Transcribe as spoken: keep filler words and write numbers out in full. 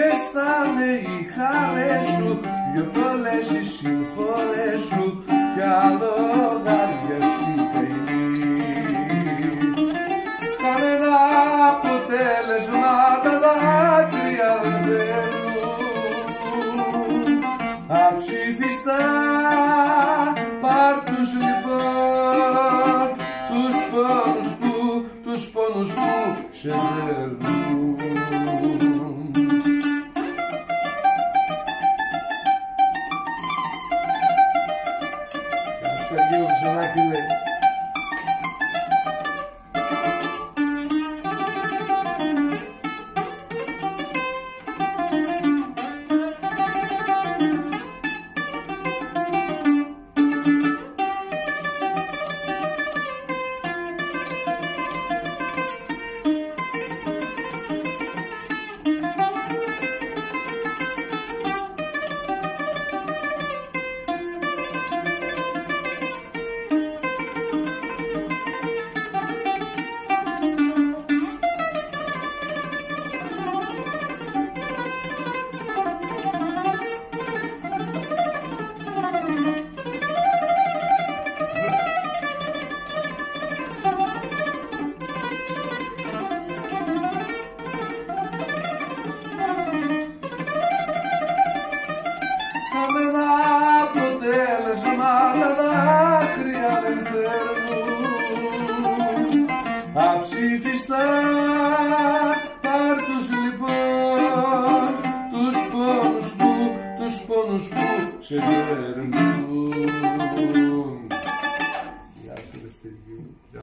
στάνε οι χάρες σου, πιο πολλές οι συμφορές σου κι άλλο γαριαστή καημή. Κανένα αποτέλεσμα τα δάκρυα δεν φέρνουν αψήφιστα. Πάρ' τους λοιπόν τους πόνους που, τους πόνους που σε δέρνουν. Σεργίου Ψωνάκη. Αψήφιστα, πάρ' τους λοιπόν τους πόνους που, τους πόνους που σε δέρνουν.